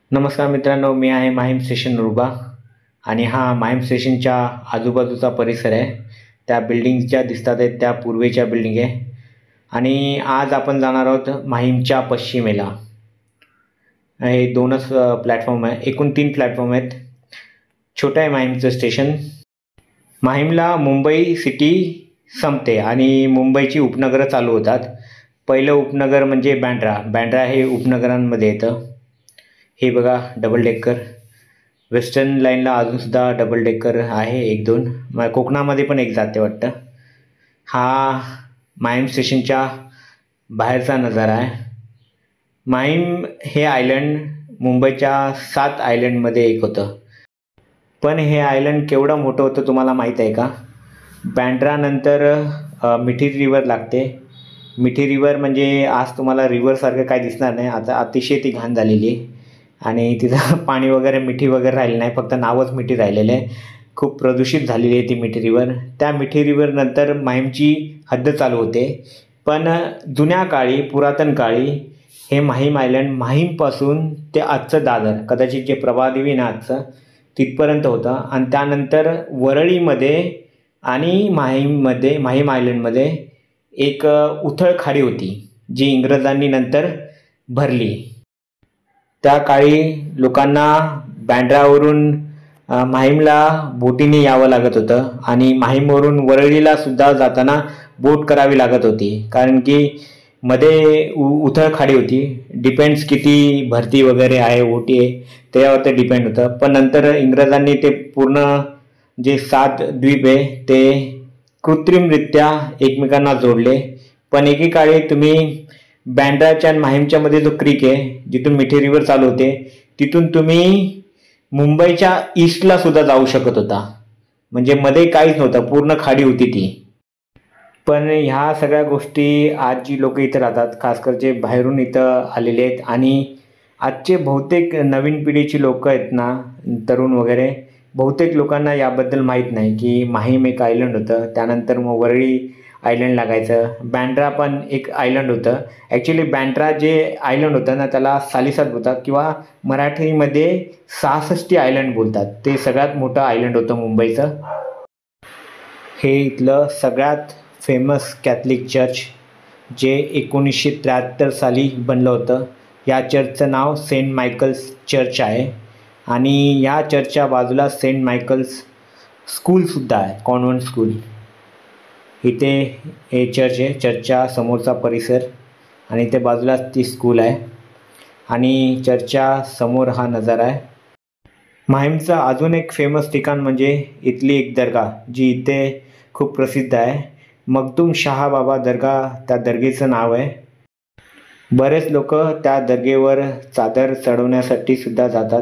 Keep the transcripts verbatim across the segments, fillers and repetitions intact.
नमस्कार मित्रांनो, मी आहे माहीम स्टेशन रुबा आणि हा माहीम स्टेशनच्या आजूबाजूचा परिसर आहे. त्या बिल्डिंग ज्या दिसतात आहेत त्या पूर्वेच्या बिल्डिंग आहे आणि आज आपण जाणार आहोत माहीमच्या पश्चिमेला. हे दोनच प्लॅटफॉर्म आहे, एकूण तीन प्लॅटफॉर्म आहेत. छोटं आहे माहीमचं स्टेशन. माहीमला मुंबई सिटी संपते आणि मुंबईची उपनगरं चालू होतात. पहिलं उपनगर म्हणजे बँड्रा. बँड्रा हे उपनगरांमध्ये येतं. हे बघा डबल डेकर. वेस्टर्न लाईनला अजूनसुद्धा डबल डेकर आहे, एक दोन. मग कोकणामध्ये पण एक जाते वाटतं. हा माहीम स्टेशनच्या बाहेरचा नजारा आहे. माहीम हे आयलंड मुंबईच्या सात आयलंडमध्ये एक होतं. पण हे आयलंड केवढं मोठं होतं तुम्हाला माहीत आहे का? बँड्रानंतर मिठी रिव्हर लागते. मिठी रिव्हर म्हणजे आज तुम्हाला रिव्हरसारखं काय दिसणार नाही. आता अतिशय ती घाण झालेली आहे आणि तिथं पाणी वगैरे मिठी वगैरे राहिलं नाही, फक्त नावच मिठी राहिलेलं आहे. खूप प्रदूषित झालेली आहे ती मिठी रिव्हर. त्या मिठी रिव्हरनंतर माहीमची हद्द चालू होते. पण जुन्या काळी, पुरातन काळी हे माहीम आयलंड माहीमपासून ते आजचं दादर, कदाचित जे प्रभादेवी ना आजचं, तिथपर्यंत होतं. आणि त्यानंतर वरळीमध्ये आणि माहीममध्ये, माहीम आयलंडमध्ये एक उथळ खाडी होती, जी इंग्रजांनी नंतर भरली. त्या काळी लोकांना बँड्रावरून माहीमला बोटीने यावं लागत होतं आणि माहीमवरून वरळीला सुद्धा जाताना बोट करावी लागत होती, कारण की मध्ये उ उथळ खाडी होती. डिपेंड्स किती भरती वगैरे आहे, ओटी आहे, त्यावर ते डिपेंड होतं. पण नंतर इंग्रजांनी ते पूर्ण जे सात द्वीप आहे ते कृत्रिमरित्या एकमेकांना जोडले. पण एकेकाळी तुम्ही बँड्राच्या आणि माहीमच्या मध्ये जो क्रीक आहे, जिथून मिठी रिव्हर चालू होते, तिथून तुम्ही मुंबईच्या ईस्टला सुद्धा जाऊ शकत होता. म्हणजे मध्ये काहीच नव्हतं, पूर्ण खाडी होती ती. पण ह्या सगळ्या गोष्टी आज जी लोक इथं राहतात, खासकर जे बाहेरून इथं आलेले आहेत आणि आजचे बहुतेक नवीन पिढीची लोक आहेत ना, तरुण वगैरे, बहुतेक लोकांना याबद्दल माहीत नाही की माहीम एक आयलंड होतं. त्यानंतर मग वरळी आयलंड लागायचं. बँड्रा पण एक आयलंड होतं. ॲक्च्युली बँड्रा जे आयलंड होतं ना, त्याला सालिसात बोलतात किंवा मराठीमध्ये सहासष्टी आयलंड बोलतात. ते सगळ्यात मोठं आयलंड होतं मुंबईचं. हे इथलं सगळ्यात फेमस कॅथलिक चर्च, जे एकोणीसशे त्र्याहत्तर साली बनलं होतं. या चर्चचं नाव सेंट मायकल्स चर्च आहे आणि या चर्चच्या बाजूला सेंट मायकल्स स्कूलसुद्धा आहे, कॉन्व्हेंट स्कूल. इथे हे चर्च आहे, चर्चच्या समोरचा परिसर आणि इथे बाजूलाच ती स्कूल आहे आणि चर्चच्या समोर हा नजारा आहे. माहीमचं अजून एक फेमस ठिकाण म्हणजे इथली एक दर्गा, जी इथे खूप प्रसिद्ध आहे. मखदूम शाह बाबा दर्गा त्या दर्गेचं नाव आहे. बरेच लोक त्या दर्गेवर चादर चढवण्यासाठी सुद्धा जातात.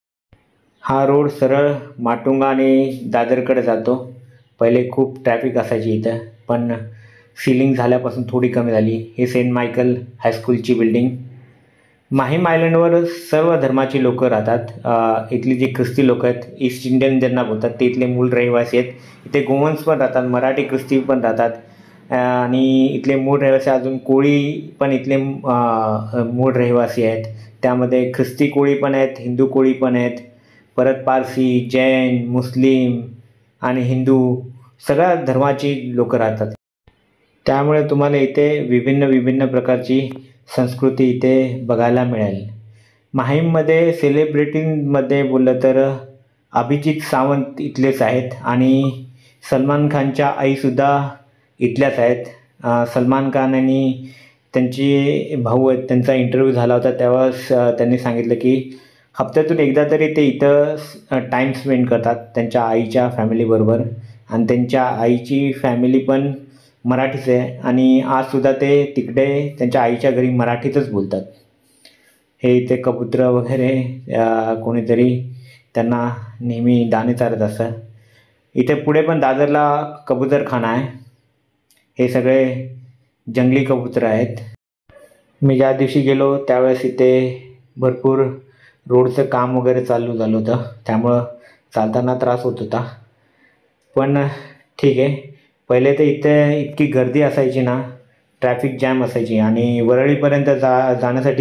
हा रोड सरळ माटुंगा आणि दादरकडे जातो. पहिले खूप ट्रॅफिक असायची इथं, पण सीलिंग झाल्यापासून थोडी कमी झाली. हे सेंट मायकल हायस्कूलची बिल्डिंग. माहीम आयलंडवर सर्व धर्माची लोकं राहतात. इथली जी ख्रिस्ती लोक आहेत, ईस्ट इंडियन ज्यांना बोलतात, ते इथले मूळ रहिवासी आहेत. इथे गोवन्स पण राहतात, मराठी ख्रिस्ती पण राहतात आणि इथले मूळ रहिवासी अजून कोळी पण इथले मूळ रहिवासी आहेत. त्यामध्ये ख्रिस्ती कोळी पण आहेत, हिंदू कोळी पण आहेत, परत पारसी, जैन, मुस्लिम आणि हिंदू सगळ्या धर्माची लोकं राहतात. त्यामुळे तुम्हाला इथे विभिन्न विभिन्न प्रकारची संस्कृती इथे बघायला मिळेल. माहीममध्ये सेलिब्रिटींमध्ये बोललं तर अभिजित सावंत इथलेच आहेत आणि सलमान खानच्या आईसुद्धा इथल्याच आहेत. सलमान खान आणि त्यांचे भाऊ आहेत, त्यांचा इंटरव्ह्यू झाला होता, तेव्हा त्यांनी सांगितलं की हप्त्यातून एकदा तरी ते इथं टाईम स्पेंड करतात त्यांच्या आईच्या फॅमिलीबरोबर. आणि त्यांच्या आईची फॅमिली पण मराठीच आहे आणि आजसुद्धा ते तिकडे त्यांच्या आईच्या घरी मराठीतच बोलतात. हे इथे कबूतर वगैरे कोणीतरी त्यांना नेहमी दाणे चारत असतं. इथे पुढे पण दादरला कबूतरखाना आहे. हे सगळे जंगली कबूतर आहेत. मी ज्या दिवशी गेलो त्यावेळेस इथे भरपूर रोडचं काम वगैरे चालू झालं होतं, त्यामुळं चालताना त्रास होत होता. पण ठीक आहे. पहिले तर इथे इतकी गर्दी असायची ना, ट्रॅफिक जॅम असायची आणि वरळीपर्यंत जा जाण्यासाठी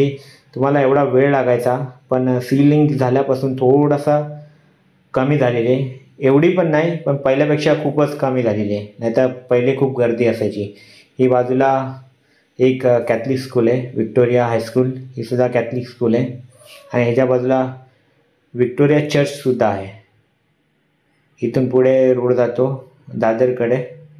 तुम्हाला एवढा वेळ लागायचा, पण सीलिंग झाल्यापासून थोडासा कमी झालेली आहे. एवढी पण नाही, पण पहिल्यापेक्षा खूपच कमी झालेली आहे. नाहीतर पहिले खूप गर्दी असायची. ही बाजूला एक कॅथलिक स्कूल आहे, विक्टोरिया हायस्कूल. ही सुद्धा कॅथलिक स्कूल आहे. आणि ह्याच्या बाजूला विक्टोरिया चर्चसुद्धा आहे. इथून पुढे रोड जातो दादरकडे.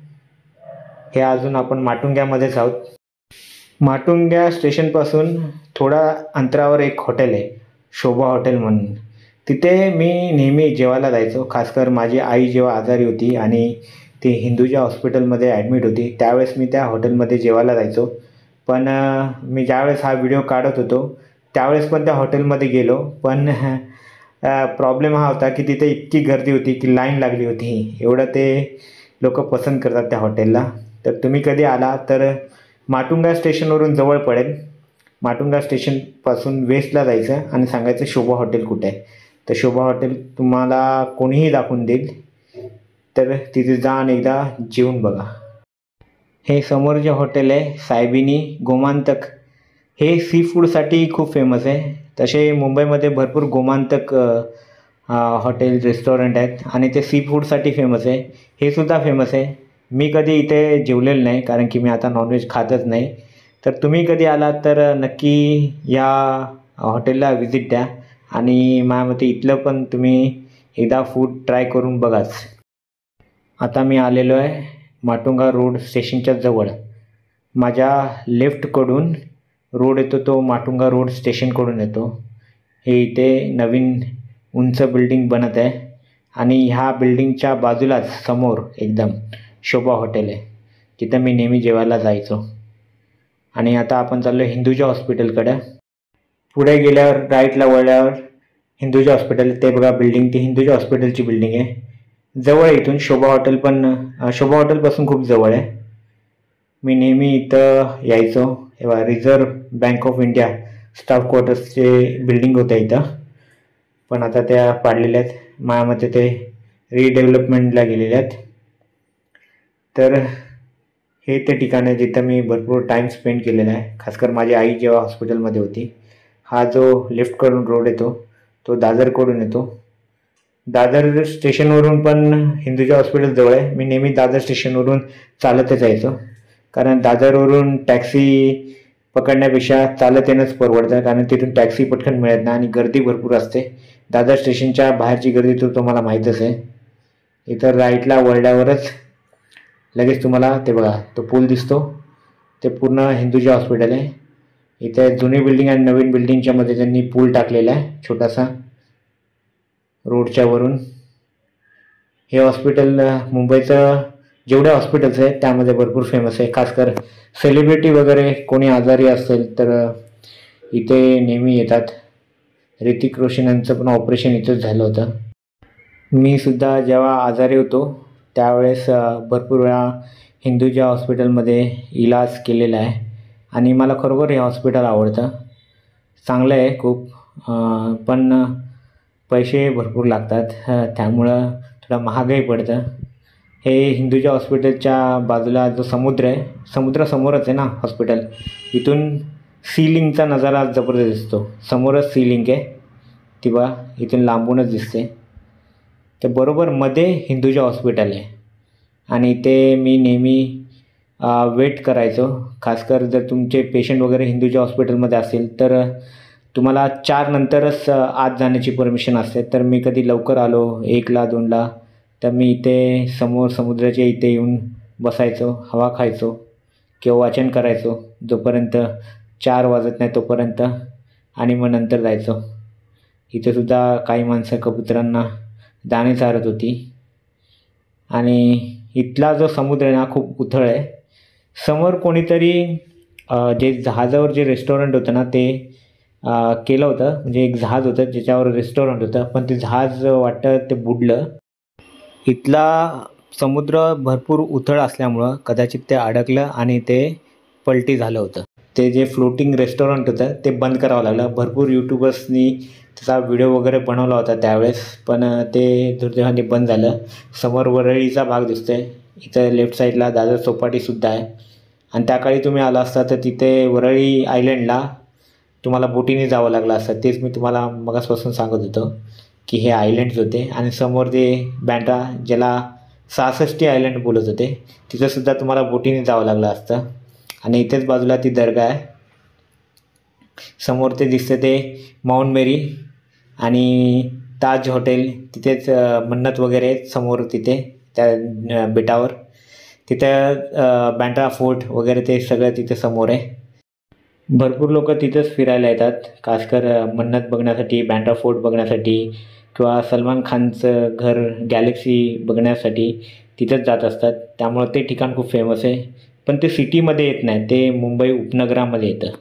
हे अजून आपण माटुंग्यामध्येच आहोत. माटुंग्या स्टेशनपासून थोडा अंतरावर एक हॉटेल आहे, शोभा हॉटेल म्हणून. तिथे मी नेहमी जेवायला जायचो. खासकर माझी आई जेव्हा आजारी होती आणि ती हिंदूजा हॉस्पिटलमध्ये ॲडमिट होती, त्यावेळेस मी त्या हॉटेलमध्ये जेवायला जायचो. पण मी ज्यावेळेस हा व्हिडिओ काढत होतो त्यावेळेस पण त्या हॉटेलमध्ये गेलो, पण प्रॉब्लेम हा होता की तिथे इतकी गर्दी होती की लाईन लागली होती. एवढं ते लोक पसंत करतात त्या हॉटेलला. तर तुम्ही कधी आला तर माटुंगा स्टेशनवरून जवळ पडेल. माटुंगा स्टेशनपासून वेस्टला जायचं आणि सांगायचं शोभा हॉटेल कुठे आहे. तर शोभा हॉटेल तुम्हाला कोणीही दाखवून देईल. तर तिथे जा आणि एकदा जेवून बघा. हे समोर जे हॉटेल आहे साहेबिनी गोमांतक, हे सी फूडसाठी खूप फेमस आहे. तसे मुंबईमध्ये भरपूर गोमांतक हॉटेल रेस्टॉरंट आहेत आणि ते सी फूडसाठी फेमस आहे. हे सुद्धा फेमस आहे. मी कधी इथे जेवलेलं नाही, कारण की मी आता नॉनव्हेज खातच नाही. तर तुम्ही कधी आलात तर नक्की या हॉटेलला व्हिजिट द्या आणि माझ्या मते इथलं पण तुम्ही एकदा फूड ट्राय करून बघाच. आता मी आलेलो आहे माटुंगा रोड स्टेशनच्या जवळ. माझ्या लेफ्टकडून रोड येतो तो माटुंगा रोड स्टेशनकडून येतो. हे इथे नवीन उंच बिल्डिंग बनत आहे आणि ह्या बिल्डिंगच्या बाजूलाच समोर एकदम शोभा हॉटेल आहे, तिथं मी नेहमी जेवायला जायचो. आणि आता आपण चाललो हिंदूजा हॉस्पिटलकडं. पुढे गेल्यावर राईटला वळल्यावर हिंदूजा हॉस्पिटल, ते बघा बिल्डिंग, ती हिंदूजा हॉस्पिटलची बिल्डिंग आहे. जवळ आहे इथून शोभा हॉटेल, पण शोभा हॉटेलपासून खूप जवळ आहे. मी नेहमी इथं यायचो. हे बघा Reserve Bank of India staff क्वार्टर्सचे बिल्डिंग होत्या इथं, पण आता त्या पाडलेल्या आहेत. माझ्या मते ते रिडेव्हलपमेंटला गेलेल्या आहेत. तर हे ते ठिकाण आहे जिथं मी भरपूर टाईम स्पेंड केलेला आहे, खासकर माझी आई जेव्हा हॉस्पिटलमध्ये होती. हा जो लेफ्टकडून रोड येतो तो दादरकडून येतो. दादर स्टेशनवरून पण हिंदूजा हॉस्पिटल जवळ आहे. मी नेहमी दादर स्टेशनवरून चालतच यायचो, कारण दादरवरून टॅक्सी पकडण्यापेक्षा चालत येणंच परवडतं, कारण तिथून टॅक्सी पटकन मिळत नाही आणि गर्दी भरपूर असते. दादर स्टेशनच्या बाहेरची गर्दी तर तुम्हाला माहीतच आहे. इथं राईटला वळल्यावरच लगेच तुम्हाला ते बघा तो पूल दिसतो, ते पूर्ण हिंदूजा हॉस्पिटल आहे. इथे जुनी बिल्डिंग आणि नवीन बिल्डिंगच्या मध्ये त्यांनी पूल टाकलेला आहे छोटासा रोडच्या वरून. हे हॉस्पिटल मुंबईचं जेवढे हॉस्पिटल्स आहेत त्यामध्ये भरपूर फेमस आहे. खासकर सेलिब्रिटी वगैरे कोणी आजारी असेल तर इथे नेहमी येतात. ऋतिक रोशन यांचं पण ऑपरेशन इथंच झालं होतं. मी सुद्धा जेव्हा आजारी होतो त्यावेळेस भरपूर वेळा हिंदूजा हॉस्पिटलमध्ये इलाज केलेला आहे आणि मला खरोखर हे हॉस्पिटल आवडतं. चांगलं आहे खूप, पण पैसे भरपूर लागतात, त्यामुळं थोडं महागही पडतं. हे हिंदूजा हॉस्पिटलच्या बाजूला जो समुद्र आहे, समुद्रासमोरच आहे ना हॉस्पिटल, इथून सीलिंगचा नजारा जबरदस्त दिसतो. समोरच सीलिंग आहे, ती बघा इथून लांबूनच दिसते. तर बरोबर मध्ये हिंदूजा हॉस्पिटल आहे आणि ते मी नेहमी वेट करायचो. खासकर जर तुमचे पेशंट वगैरे हिंदूजा हॉस्पिटलमध्ये असेल तर तुम्हाला चार नंतरच आत जाण्याची परमिशन असते. तर मी कधी लवकर आलो एकला दोनला तर मी इथे समोर समुद्राच्या इथे येऊन बसायचो, हवा खायचो किंवा वाचन करायचो जोपर्यंत चार वाजत नाही तोपर्यंत, आणि मग नंतर जायचो. इथेसुद्धा काही माणसं कबुतरांना दाणे चारत होती. आणि इथला जो समुद्र आहे ना खूप उथळ आहे. समोर कोणीतरी जे जहाजावर जे रेस्टॉरंट होतं ना ते केलं होतं, म्हणजे एक जहाज होतं ज्याच्यावर रेस्टॉरंट होतं, पण ते जहाज वाटतं ते बुडलं. इथला समुद्र भरपूर उथळ असल्यामुळं कदाचित ते अडकलं आणि ते पलटी झालं होतं. ते जे फ्लोटिंग रेस्टॉरंट होतं ते बंद करावं लागलं. भरपूर यूट्यूबर्सनी त्याचा व्हिडिओ वगैरे बनवला होता त्यावेळेस, पण ते दुर्दैवाने बंद झालं. समोर वरळीचा भाग दिसतो आहे. इथं लेफ्ट साईडला दादर चौपाटीसुद्धा आहे आणि त्या काळी तुम्ही आला असता तर तिथे वरळी आयलंडला तुम्हाला बोटीने जावं लागलं असतं. तेच मी तुम्हाला मगासपासून सांगत होतो की हे आयलँड्स होते. आणि समोर ते बँड्रा, ज्याला सहासष्टी आयलँड बोलत होते, तिथंसुद्धा तुम्हाला बोटीने जावं लागलं असतं. आणि इथेच बाजूला ती दर्गा आहे. समोर ते दिसतं ते माउंट मेरी आणि ताज हॉटेल, तिथेच मन्नत वगैरे समोर तिथे त्या बेटावर. तिथं बँड्रा फोर्ट वगैरे ते सगळं तिथे समोर आहे. भरपूर लोक तिथंच फिरायला येतात, खासकर मन्नत बघण्यासाठी, बँड्रा फोर्ट बघण्यासाठी किंवा सलमान खानचं घर गॅलेक्सी बघण्यासाठी तिथंच जात असतात. त्यामुळं ते ठिकाण खूप फेमस आहे. पण ते सिटीमध्ये येत नाही, ते मुंबई उपनगरामध्ये येतं.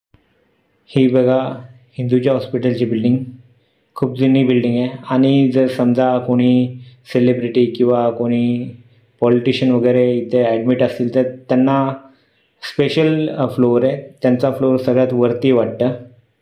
ही बघा हिंदूजा हॉस्पिटलची बिल्डिंग, खूप जुनी बिल्डिंग आहे. आणि जर समजा कोणी सेलिब्रिटी किंवा कोणी पॉलिटिशियन वगैरे इथे ॲडमिट असतील तर त्यांना स्पेशल फ्लोअर आहे. त्यांचा फ्लोअर सगळ्यात वरती वाटतं.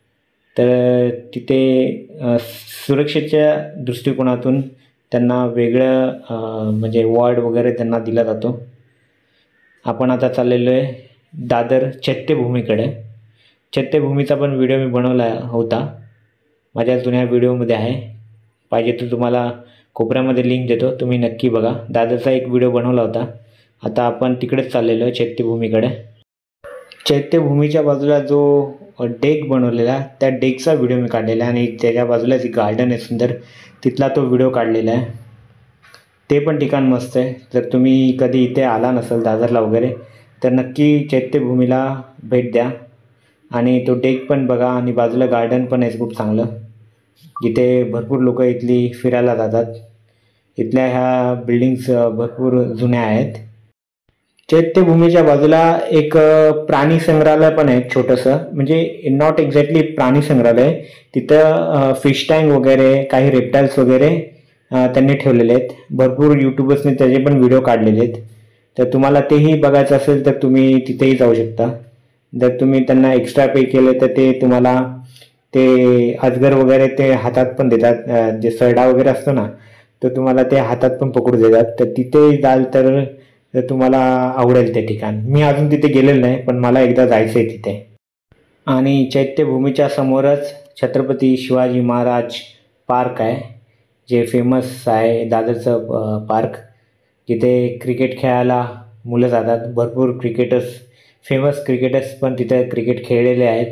तर तिथे सुरक्षेच्या दृष्टिकोनातून त्यांना वेगळं म्हणजे वॉर्ड वगैरे त्यांना दिला जातो. आपण आता चाललेलो आहे दादर चैत्यभूमीकडे. चैत्यभूमीचा पण व्हिडिओ मी बनवला होता, माझ्या जुन्या व्हिडिओमध्ये आहे. पाहिजे तर तुम्हाला कोपऱ्यामध्ये लिंक देतो, तुम्ही नक्की बघा. दादरचा एक व्हिडिओ बनवला होता. आता आपण तिकडेच चाललेलो आहे चैत्यभूमीकडे. चैत्यभूमीच्या बाजूला जो डेक बनवलेला, त्या डेकचा व्हिडिओ मी काढलेला आहे. आणि त्याच्या बाजूला जी गार्डन आहे सुंदर, तिथला तो व्हिडिओ काढलेला आहे. ते पण ठिकाण मस्त आहे. जर तुम्ही कधी इथे आला नसेल दादरला वगैरे तर नक्की चैत्यभूमीला भेट द्या. आणि तो डेक पण बघा. आणि बाजूला गार्डन पण आहे खूप चांगलं, जिथे भरपूर लोक इथली फिरायला जातात. इथल्या ह्या बिल्डिंग्स भरपूर जुन्या आहेत. चैत्यभूमीच्या बाजूला एक प्राणी संग्रहालय पण आहे छोटंसं, म्हणजे नॉट एक्झॅक्टली प्राणी संग्रहालय. तिथं फिश टँक वगैरे, काही रेप्टाईल्स वगैरे त्यांनी ठेवलेले आहेत. भरपूर यूट्यूबर्सने त्याचे पण व्हिडिओ काढलेले आहेत. तर तुम्हाला तेही बघायचं असेल तर तुम्ही तिथेही जाऊ शकता. जर तुम्ही त्यांना एक्स्ट्रा पे केलं तर ते तुम्हाला ते अजगर वगैरे ते हातात पण देतात. जे सरडा वगैरे असतो ना, तर तुम्हाला ते हातात पण पकडू देतात. तर तिथे जाल तर तुम्हाला आवडेल ते ठिकाण. मी अजून तिथे गेलेलो नाही, पण मला एकदा जायचं आहे तिथे. आणि चैत्यभूमीच्या समोरच छत्रपती शिवाजी महाराज पार्क आहे, जे फेमस आहे दादरचं पार्क, जिथे क्रिकेट खेळायला मुलं जातात. भरपूर क्रिकेटर्स, फेमस क्रिकेटर्स पण तिथे क्रिकेट खेळलेले आहेत.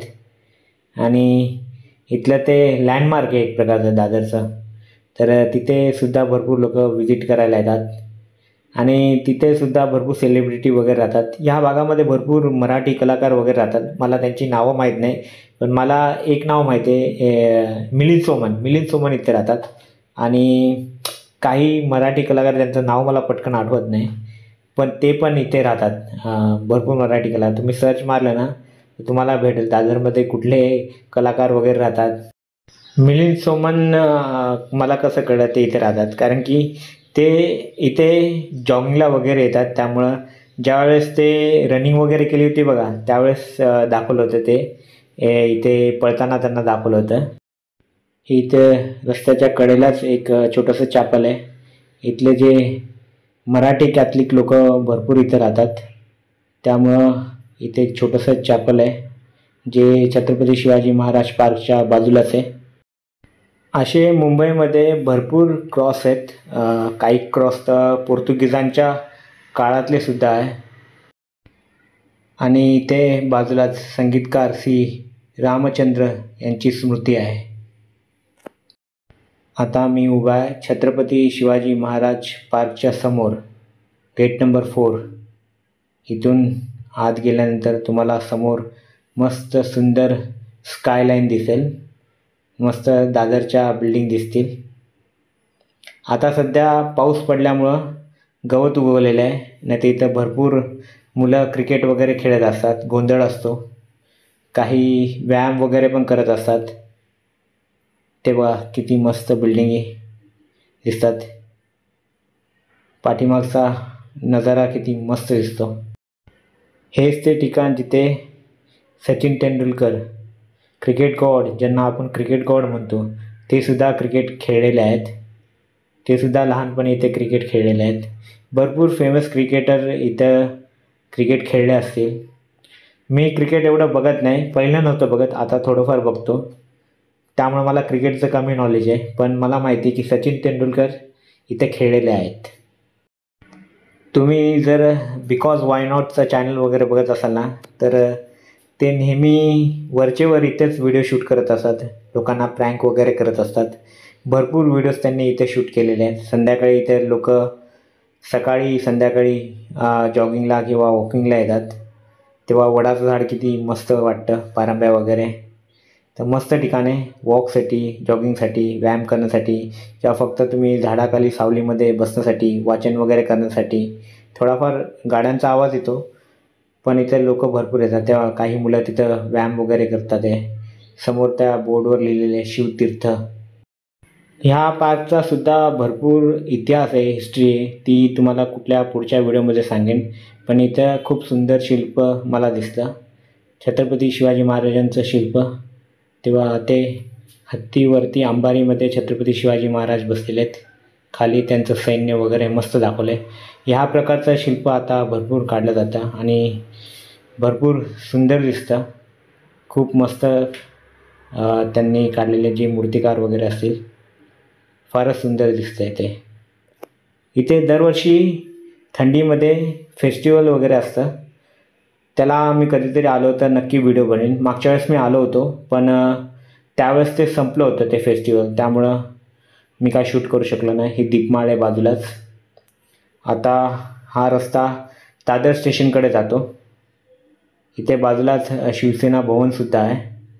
आणि इथलं ते लँडमार्क आहे एक प्रकारचं दादरचं. तर तिथे सुद्धा भरपूर लोक व्हिजिट करायला येतात. आणि तिथेसुद्धा भरपूर सेलिब्रिटी वगैरे राहतात. ह्या भागामध्ये भरपूर मराठी कलाकार वगैरे राहतात. मला त्यांची नावं माहीत नाही, पण मला एक नाव माहीत आहे, मिलिंद सोमन. मिलिंद सोमन इथे राहतात. आणि काही मराठी कलाकार, त्यांचं नाव मला पटकन आठवत नाही, पण ते पण इथे राहतात. भरपूर मराठी कलाकार तुम्ही सर्च मारलं ना तर तुम्हाला भेटेल दादरमध्ये कुठले कलाकार वगैरे राहतात. मिलिंद सोमन मला कसं कळलं ते इथे राहतात, कारण की ते इथे जॉगिंगला वगैरे येतात. त्यामुळं ज्यावेळेस ते रनिंग वगैरे केली होती बघा, त्यावेळेस दाखवलं होतं ते इथे पळताना त्यांना दाखवलं होतं. इथे रस्त्याच्या कडेलाच एक छोटंसं चॅपल आहे. इथले जे मराठी कॅथलिक लोक भरपूर इथे राहतात, त्यामुळं इथे एक छोटंसं चॅपल आहे, जे छत्रपती शिवाजी महाराज पार्कच्या बाजूलाच आहे. असे मुंबईमध्ये भरपूर क्रॉस आहेत. काही क्रॉस तर पोर्तुगीजांच्या काळातले सुद्धा आहे. आणि इथे बाजूलाच संगीतकार सी रामचंद्र यांची स्मृती आहे. आता मी उभा आहे छत्रपती शिवाजी महाराज पार्कच्या समोर, गेट नंबर फोर. इथून आत गेल्यानंतर तुम्हाला समोर मस्त सुंदर स्कायलाईन दिसेल, मस्त दादरच्या बिल्डिंग दिसतील. आता सध्या पाऊस पडल्यामुळं गवत उगवलेलं आहे, नाही तर इथं भरपूर मुलं क्रिकेट वगैरे खेळत असतात, गोंधळ असतो. काही व्यायाम वगैरे पण करत असतात. तेव्हा किती मस्त बिल्डिंगी दिसतात. पाठीमागचा नजारा किती मस्त दिसतो. हेच ते ठिकाण जिथे सचिन तेंडुलकर, क्रिकेट गॉड, ज्यांना आपण क्रिकेट गॉड म्हणतो, ते सुद्धा क्रिकेट खेळलेले आहेत. ते सुद्धा लहानपणी इथे क्रिकेट खेळलेले आहेत. भरपूर फेमस क्रिकेटर इथं क्रिकेट खेळले असतील. मी क्रिकेट एवढं बघत नाही, पहिलं नव्हतं बघत, आता थोडंफार बघतो. त्यामुळे मला क्रिकेटचं कमी नॉलेज आहे, पण मला माहिती आहे की सचिन तेंडुलकर इथे खेळलेले आहेत. तुम्ही जर बिकॉज वाय नॉटचं चॅनल वगैरे बघत असाल ना, तर ते नेहमी वरचेवर इथेच व्हिडिओ शूट करत असतात, लोकांना प्रँक वगैरे करत असतात. भरपूर व्हिडिओज त्यांनी इथे शूट केलेले आहेत. संध्याकाळी इथे लोक सकाळी संध्याकाळी जॉगिंगला किंवा वॉकिंगला येतात, तेव्हा वडाचं झाड किती मस्त वाटतं, पारंब्या वगैरे. तर मस्त ठिकाण आहे वॉकसाठी, जॉगिंगसाठी, व्यायाम करण्यासाठी, किंवा फक्त तुम्ही झाडाखाली सावलीमध्ये बसण्यासाठी, वाचन वगैरे करण्यासाठी. थोडाफार गाड्यांचा आवाज येतो, पण इथे लोक भरपूर येतात. तेव्हा काही मुलं तिथं व्यायाम वगैरे करतात आहे. समोर त्या बोर्डवर लिहिलेले शिवतीर्थ. ह्या पार्कचा सुद्धा भरपूर इतिहास आहे, हिस्ट्री आहे. ती तुम्हाला कुठल्या पुढच्या व्हिडिओमध्ये सांगेन. पण इथं खूप सुंदर शिल्प मला दिसलं, छत्रपती शिवाजी महाराजांचं शिल्प. तेव्हा ते हत्तीवरती अंबारीमध्ये छत्रपती शिवाजी महाराज बसलेले आहेत, खाली त्यांचं सैन्य वगैरे मस्त दाखवलं आहे. ह्या प्रकारचं शिल्प आता भरपूर काढलं जातं आणि भरपूर सुंदर दिसतं. खूप मस्त त्यांनी काढलेले जे मूर्तिकार वगैरे असतील, फारच सुंदर दिसतं आहे ते. इथे दरवर्षी थंडीमध्ये फेस्टिवल वगैरे असतं, त्याला मी कधीतरी आलो तर नक्की व्हिडिओ बनवेन. मागच्या वेळेस मी आलो होतो, पण त्यावेळेस ते संपलं होतं ते फेस्टिवल, त्यामुळं मी काय शूट करू शकलो नाही. ही दीपमाळ आहे बाजूलाच. आता हा रस्ता दादर स्टेशनकडे जातो. इथे बाजूलाच शिवसेना भवनसुद्धा आहे.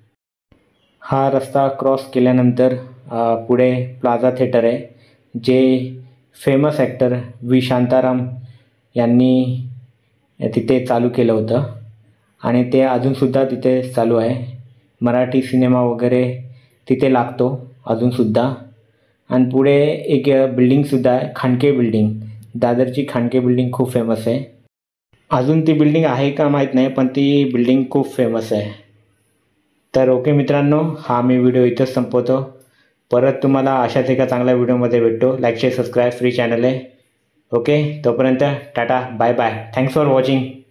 हा रस्ता क्रॉस केल्यानंतर पुढे प्लाझा थिएटर आहे, जे फेमस ॲक्टर व्ही शांताराम यांनी तिथे चालू केलं होतं आणि ते अजूनसुद्धा तिथे चालू आहे. मराठी सिनेमा वगैरे तिथे लागतो अजूनसुद्धा. आणि पुढे एक बिल्डिंगसुद्धा आहे, खांडके बिल्डिंग. दादरची खांडके बिल्डिंग खूप फेमस आहे. अजून ती बिल्डिंग आहे का माहीत नाही, पण ती बिल्डिंग खूप फेमस आहे. तर ओके मित्रांनो, हा मी व्हिडिओ इथंच संपवतो. परत तुम्हाला अशाच एका चांगल्या व्हिडिओमध्ये भेटतो. Like share subscribe free channel आहे. ओके, तोपर्यंत टाटा, bye bye. Thanks for watching.